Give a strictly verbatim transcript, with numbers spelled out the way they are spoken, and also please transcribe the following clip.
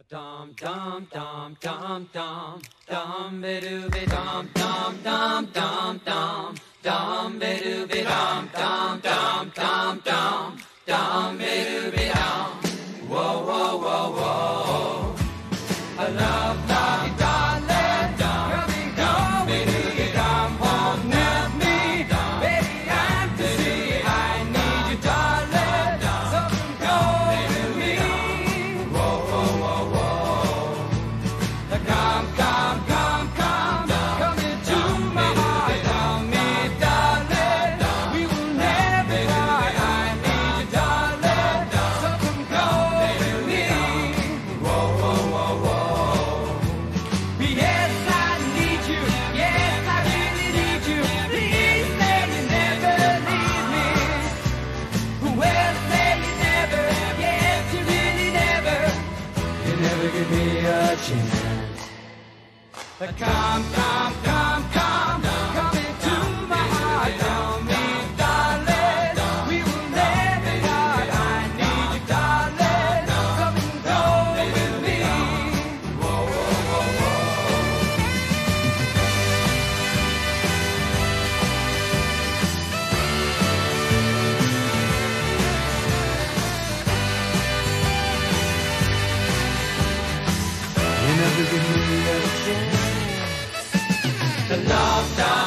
Dum dum dum dum dum dum be doo be dum dum dum dum dum dum be doo be dum dum dum dum dum dum be doo be dum. Whoa whoa whoa whoa. I love love you, darling. Come and go be doo be dum. Won't let me, baby. I'm to see. I need you, darling. So come go with me. Whoa whoa whoa whoa. Come, come, come, come, come into my heart, tell me, darling, we will never part. I need you, darling, so come go with me. Whoa, whoa, whoa, whoa. Yes, I need you, yes, I really need you. Please say you never leave me. Well, say you never, yes, you really never. You never give me a chance. Come, come, come, come, come into my heart, tell me, darling, we will never part. I need you, darling, come and go with me. Whoa, whoa, whoa, whoa. You never give me a chance. The love,